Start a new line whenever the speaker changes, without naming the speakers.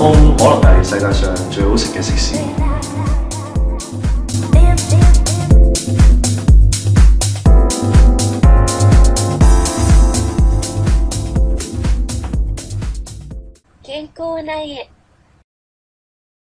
HOME 可能係世界上最好食嘅食肆。
健康な家。